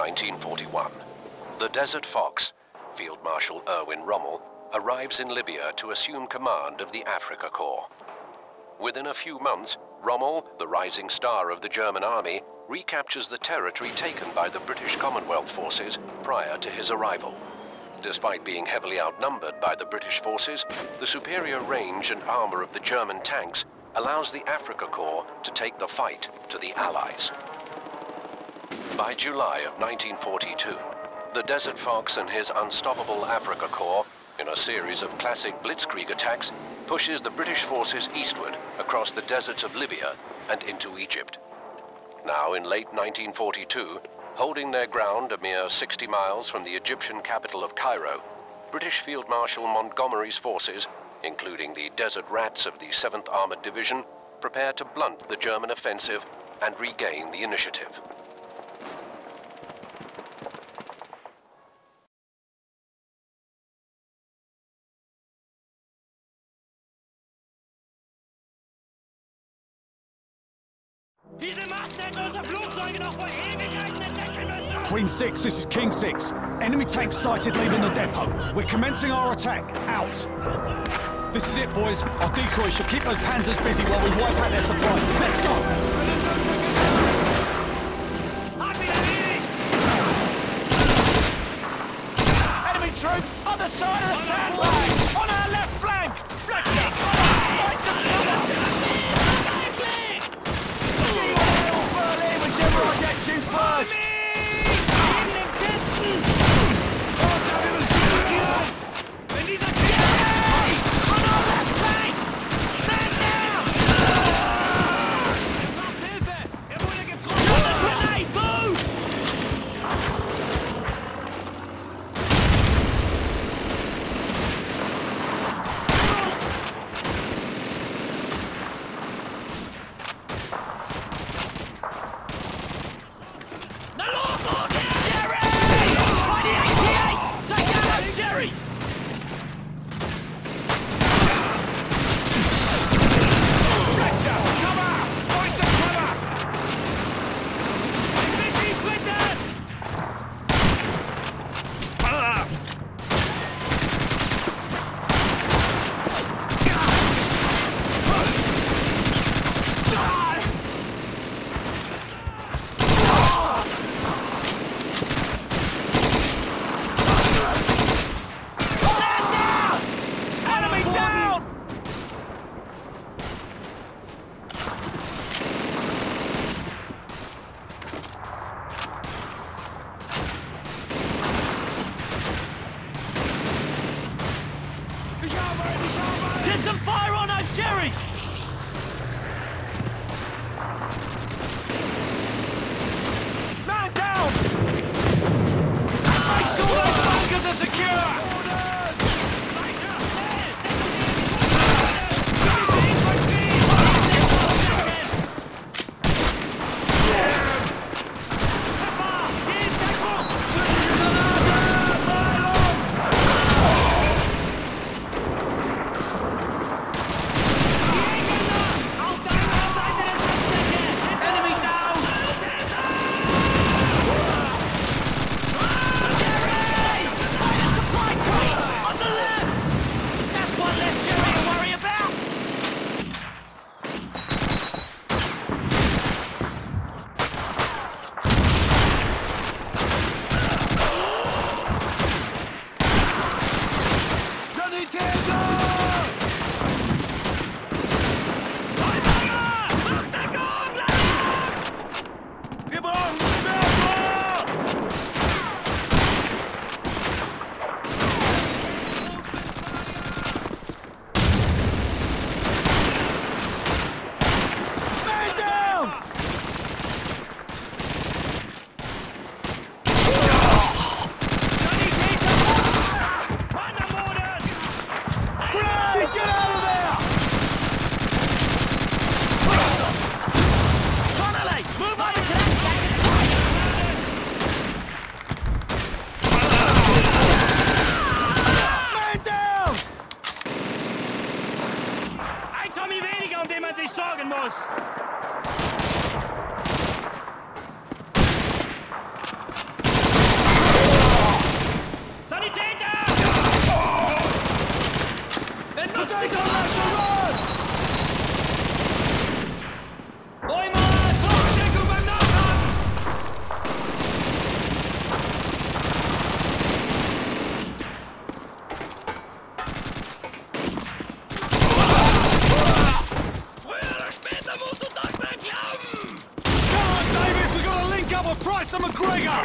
1941. The Desert Fox, Field Marshal Erwin Rommel, arrives in Libya to assume command of the Afrika Korps. Within a few months, Rommel, the rising star of the German army, recaptures the territory taken by the British Commonwealth forces prior to his arrival. Despite being heavily outnumbered by the British forces, the superior range and armor of the German tanks allows the Afrika Korps to take the fight to the Allies. By July of 1942, the Desert Fox and his unstoppable Afrika Korps, in a series of classic blitzkrieg attacks, pushes the British forces eastward across the deserts of Libya and into Egypt. Now in late 1942, holding their ground a mere 60 miles from the Egyptian capital of Cairo, British Field Marshal Montgomery's forces, including the Desert Rats of the 7th Armored Division, prepare to blunt the German offensive and regain the initiative. Queen 6, this is King 6. Enemy tank sighted leaving the depot. We're commencing our attack. Out. This is it, boys. Our decoys should keep those panzers busy while we wipe out their supply. Let's go! Enemy troops! Other side of the sandbags! On our left flank! Fletcher! Fight to see you all burn in whichever I get you first! Get some fire on those Jerrys! Man down! Make sure those bunkers are secure! Price and McGregor!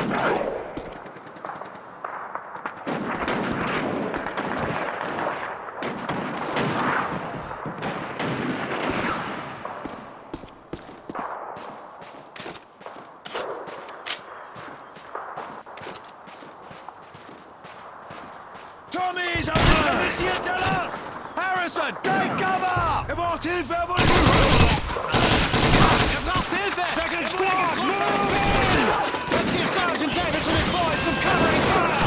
Tommy's up! Harrison, take cover! Er braucht Hilfe, er wurde Second squad, move in! Let's give Sergeant Davis and his boys some covering fire!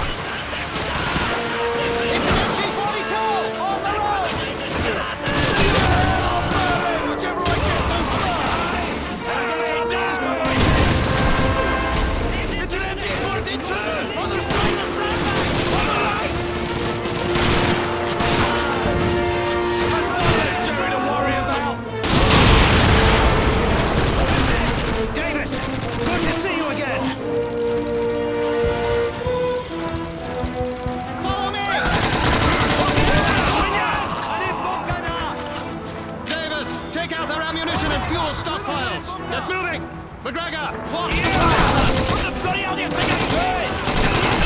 It's MG-42! On the road! Yeah, Berlin, whichever I get to first! It's an MG-42! On the side of the sandbag! On the right! That's one less Jerry to worry about! Davis, good to see you again. Follow me! Davis, take out their ammunition and fuel stockpiles. Get moving. McGregor, watch the fire. What the bloody hell do you think I'm doing?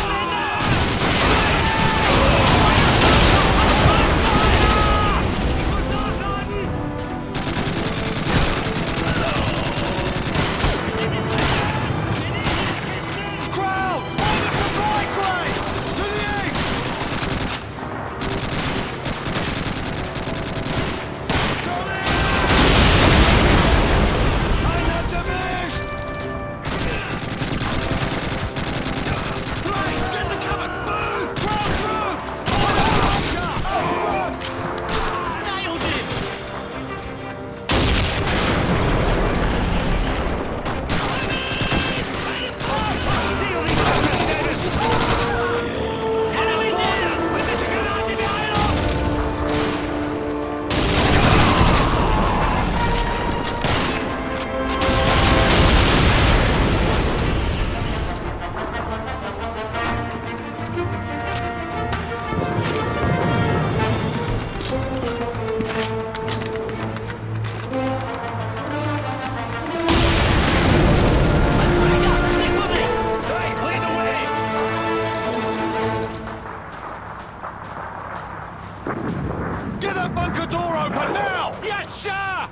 Get that bunker door open now! Yes, sir!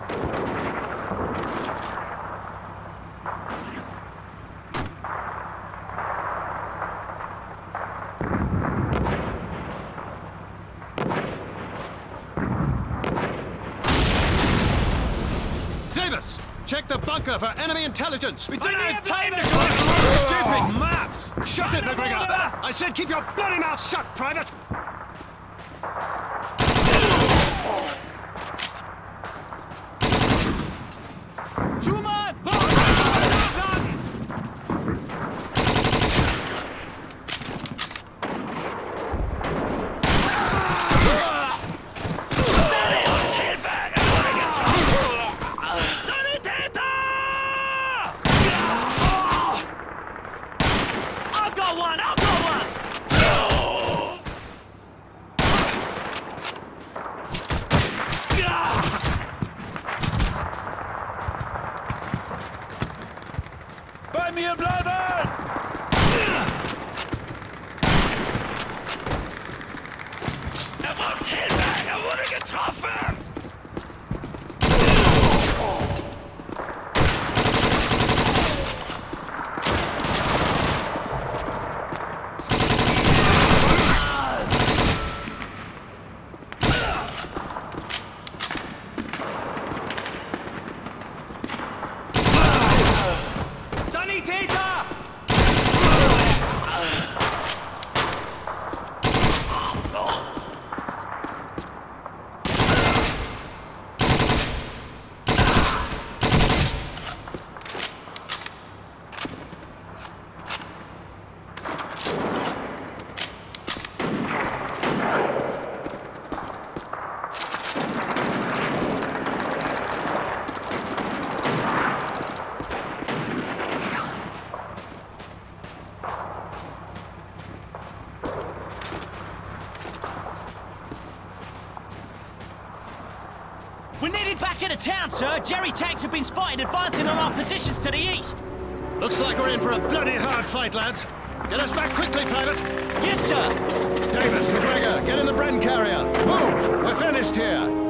Davis, check the bunker for enemy intelligence. We don't have time to Stupid maps! Shut it, McGregor! I said keep your bloody mouth shut, Private! Schumann! Bei mir bleiben! Er braucht Hilfe! Er wurde getroffen! Sanitäter! back into town, sir. Jerry tanks have been spotted advancing on our positions to the east. Looks like we're in for a bloody hard fight, lads. Get us back quickly, pilot. Yes, sir. Davis, McGregor, get in the Bren carrier. Move! We're finished here.